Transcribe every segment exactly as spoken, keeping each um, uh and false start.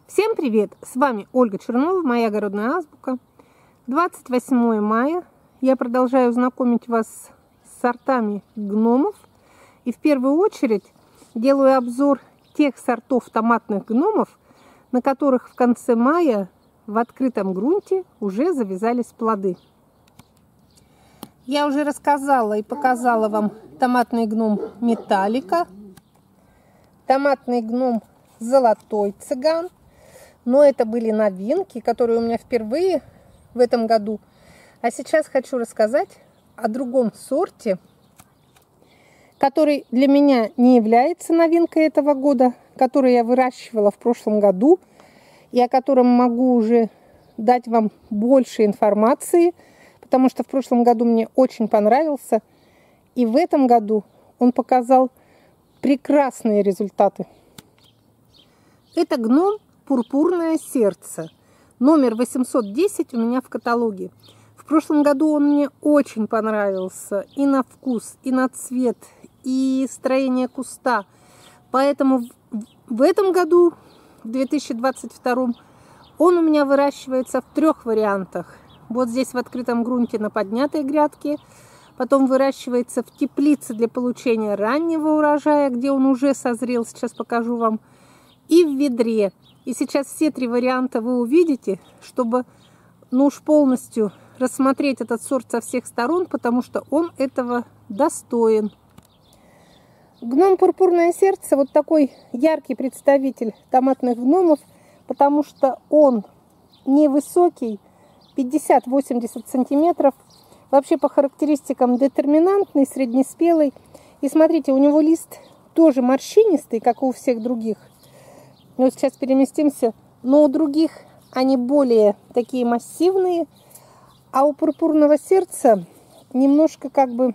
Всем привет! С вами Ольга Чернова, моя огородная азбука. двадцать восьмое мая. Я продолжаю знакомить вас с сортами гномов. И в первую очередь делаю обзор тех сортов томатных гномов, на которых в конце мая в открытом грунте уже завязались плоды. Я уже рассказала и показала вам томатный гном Металлика, томатный гном Золотой цыган. Но это были новинки, которые у меня впервые в этом году. А сейчас хочу рассказать о другом сорте, который для меня не является новинкой этого года, который я выращивала в прошлом году, и о котором могу уже дать вам больше информации, потому что в прошлом году мне очень понравился, и в этом году он показал прекрасные результаты. Это гном Пурпурное сердце. Номер восемьсот десять у меня в каталоге. В прошлом году он мне очень понравился и на вкус, и на цвет, и строение куста. Поэтому в этом году, в две тысячи двадцать втором, он у меня выращивается в трех вариантах. Вот здесь в открытом грунте на поднятой грядке. Потом выращивается в теплице для получения раннего урожая, где он уже созрел. Сейчас покажу вам. И в ведре. И сейчас все три варианта вы увидите, чтобы ну уж полностью рассмотреть этот сорт со всех сторон, потому что он этого достоин. Гном Пурпурное сердце вот такой яркий представитель томатных гномов, потому что он невысокий, пятьдесят-восемьдесят сантиметров. Вообще по характеристикам детерминантный, среднеспелый. И смотрите, у него лист тоже морщинистый, как и у всех других. Вот сейчас переместимся, но у других они более такие массивные, а у Пурпурного сердца немножко как бы,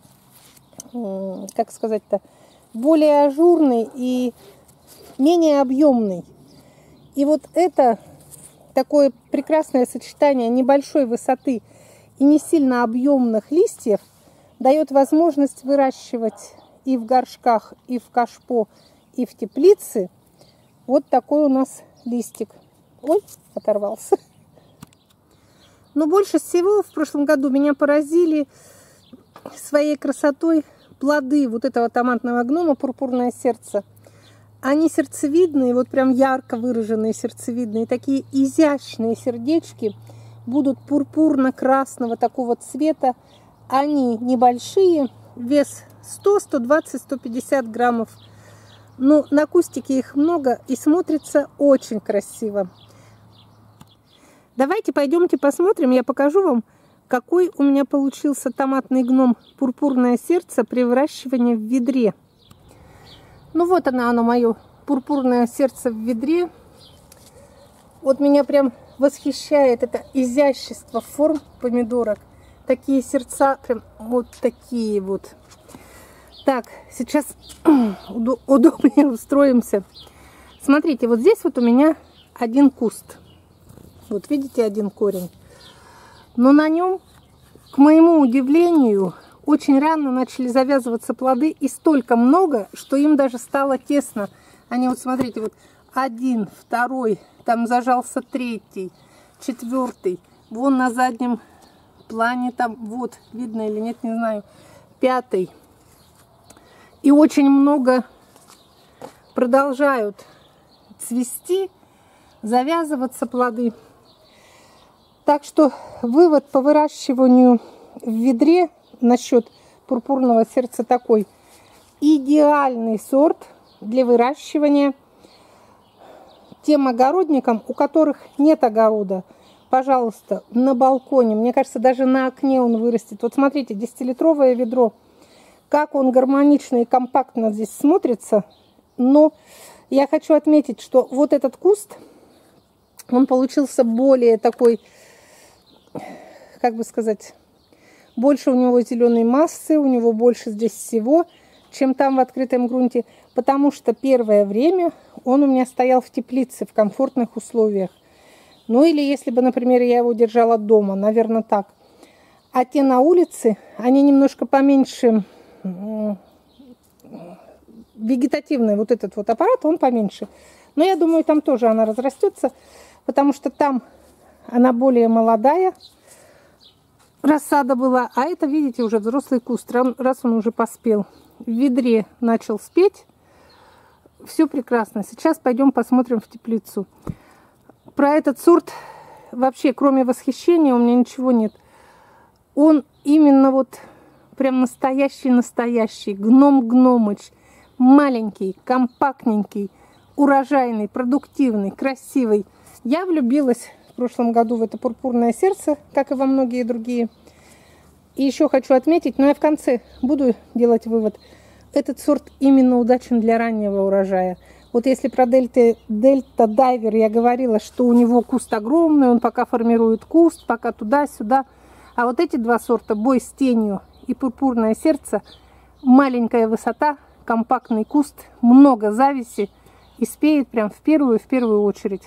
как сказать-то, более ажурный и менее объемный. И вот это такое прекрасное сочетание небольшой высоты и не сильно объемных листьев дает возможность выращивать и в горшках, и в кашпо, и в теплице. Вот такой у нас листик. Ой, оторвался. Но больше всего в прошлом году меня поразили своей красотой плоды вот этого томатного гнома Пурпурное сердце. Они сердцевидные, вот прям ярко выраженные сердцевидные, такие изящные сердечки, будут пурпурно-красного такого цвета. Они небольшие, вес сто, сто двадцать, сто пятьдесят граммов. Но на кустике их много и смотрится очень красиво. Давайте пойдемте посмотрим, я покажу вам, какой у меня получился томатный гном Пурпурное сердце при выращивании в ведре. Ну вот оно, оно мое Пурпурное сердце в ведре. Вот меня прям восхищает это изящество форм помидорок. Такие сердца, прям вот такие вот. Так, сейчас удобнее устроимся. Смотрите, вот здесь вот у меня один куст. Вот видите, один корень. Но на нем, к моему удивлению, очень рано начали завязываться плоды. И столько много, что им даже стало тесно. Они вот, смотрите, вот один, второй, там зажался третий, четвертый. Вон на заднем плане там, вот, видно или нет, не знаю, пятый. И очень много продолжают цвести, завязываться плоды. Так что вывод по выращиванию в ведре насчет Пурпурного сердца такой. Идеальный сорт для выращивания тем огородникам, у которых нет огорода. Пожалуйста, на балконе. Мне кажется, даже на окне он вырастет. Вот смотрите, десятилитровое ведро. Как он гармонично и компактно здесь смотрится. Но я хочу отметить, что вот этот куст, он получился более такой, как бы сказать, больше у него зеленой массы, у него больше здесь всего, чем там в открытом грунте. Потому что первое время он у меня стоял в теплице, в комфортных условиях. Ну или если бы, например, я его держала дома, наверное, так. А те на улице, они немножко поменьше... Вегетативный вот этот вот аппарат, он поменьше. Но я думаю, там тоже она разрастется, потому что там она более молодая. Рассада была, а это, видите, уже взрослый куст, раз он уже поспел. В ведре начал спеть. Все прекрасно. Сейчас пойдем посмотрим в теплицу. Про этот сорт вообще, кроме восхищения, у меня ничего нет. Он именно вот прям настоящий-настоящий. Гном-гномыч. Маленький, компактненький, урожайный, продуктивный, красивый. Я влюбилась в прошлом году в это пурпурное сердце, как и во многие другие. И еще хочу отметить, но я в конце буду делать вывод. Этот сорт именно удачен для раннего урожая. Вот если про Дельта, Дельта Дайвер я говорила, что у него куст огромный, он пока формирует куст, пока туда-сюда. А вот эти два сорта, Бой с тенью и Пурпурное сердце, маленькая высота, компактный куст, много завязи и спеет прям в первую, в первую очередь.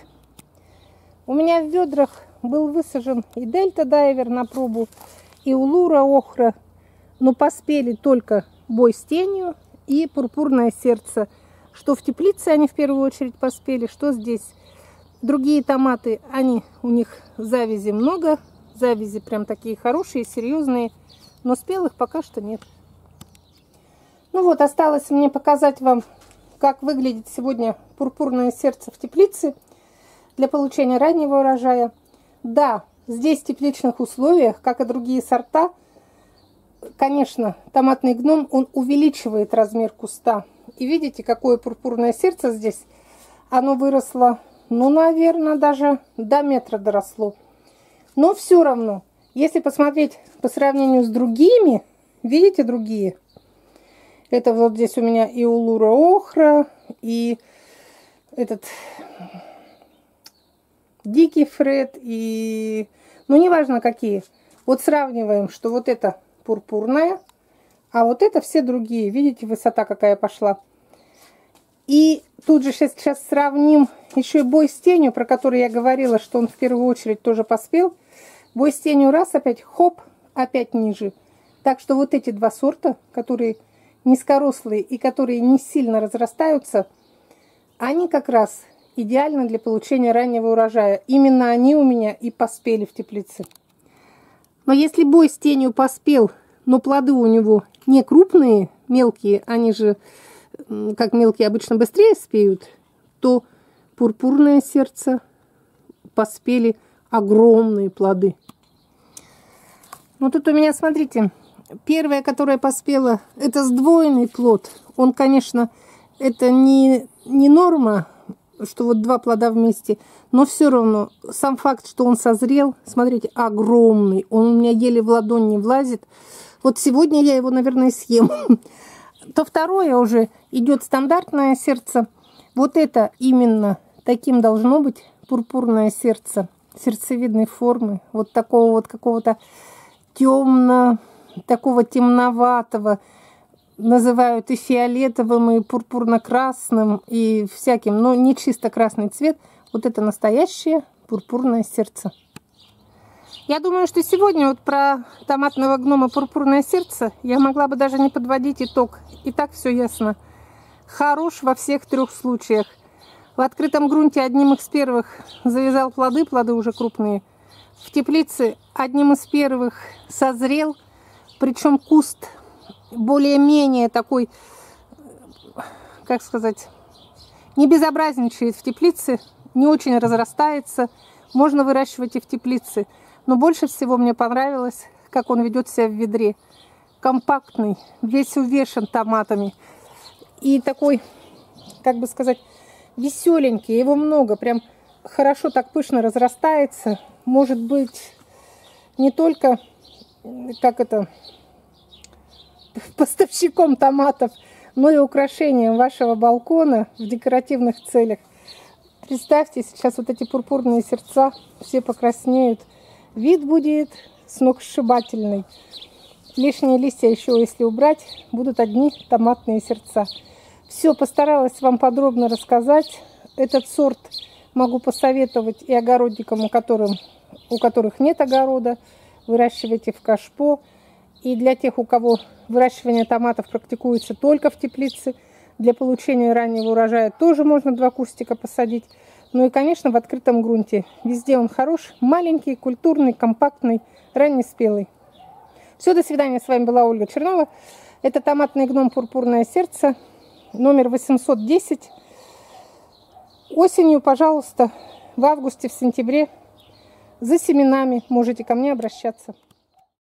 У меня в ведрах был высажен и Дельта Дайвер на пробу, и Улура Охра, но поспели только Бой с тенью и Пурпурное сердце. Что в теплице они в первую очередь поспели, что здесь. Другие томаты, они, у них завязи много, завязи прям такие хорошие, серьезные, но спелых пока что нет. Ну вот, осталось мне показать вам, как выглядит сегодня Пурпурное сердце в теплице для получения раннего урожая. Да, здесь в тепличных условиях, как и другие сорта, конечно, томатный гном, он увеличивает размер куста. И видите, какое пурпурное сердце здесь. Оно выросло, ну, наверное, даже до метра доросло. Но все равно, если посмотреть по сравнению с другими, видите, другие. Это вот здесь у меня и Улура Охра, и этот Дикий Фред, и... Ну, неважно какие. Вот сравниваем, что вот это пурпурная, а вот это все другие. Видите, высота какая пошла. И тут же сейчас, сейчас сравним еще и Бой с тенью, про который я говорила, что он в первую очередь тоже поспел. Бой с тенью раз, опять хоп, опять ниже. Так что вот эти два сорта, которые низкорослые и которые не сильно разрастаются, они как раз идеально для получения раннего урожая. Именно они у меня и поспели в теплице. Но если Бой с тенью поспел, но плоды у него не крупные, мелкие, они же, как мелкие, обычно быстрее спеют, то Пурпурное сердце поспели огромные плоды. Ну тут у меня, смотрите, первая, которая поспела, это сдвоенный плод. Он, конечно, это не, не норма, что вот два плода вместе, но все равно сам факт, что он созрел, смотрите, огромный. Он у меня еле в ладонь не влазит. Вот сегодня я его, наверное, съем. То второе уже идет стандартное сердце. Вот это именно таким должно быть пурпурное сердце. Сердцевидной формы. Вот такого вот какого-то темно, такого темноватого. Называют и фиолетовым, и пурпурно-красным, и всяким, но не чисто красный цвет. Вот это настоящее пурпурное сердце. Я думаю, что сегодня вот про томатного гнома Пурпурное сердце я могла бы даже не подводить итог. И так все ясно. Хорош во всех трех случаях. В открытом грунте одним из первых завязал плоды, плоды уже крупные. В теплице одним из первых созрел, причем куст более-менее такой, как сказать, не безобразничает в теплице, не очень разрастается. Можно выращивать и в теплице. Но больше всего мне понравилось, как он ведет себя в ведре. Компактный, весь увешан томатами. И такой, как бы сказать, веселенький. Его много, прям хорошо так пышно разрастается. Может быть, не только, как это, поставщиком томатов, но и украшением вашего балкона в декоративных целях. Представьте, сейчас вот эти пурпурные сердца все покраснеют. Вид будет сногсшибательный. Лишние листья еще, если убрать, будут одни томатные сердца. Все, постаралась вам подробно рассказать. Этот сорт могу посоветовать и огородникам, у, которым, у которых нет огорода. Выращивайте в кашпо. И для тех, у кого выращивание томатов практикуется только в теплице, Для получения раннего урожая тоже можно два кустика посадить. Ну и, конечно, в открытом грунте. Везде он хорош, маленький, культурный, компактный, раннеспелый. Все, до свидания. С вами была Ольга Чернова. Это томатный гном «Пурпурное сердце», номер восемьсот десять. Осенью, пожалуйста, в августе, в сентябре за семенами можете ко мне обращаться.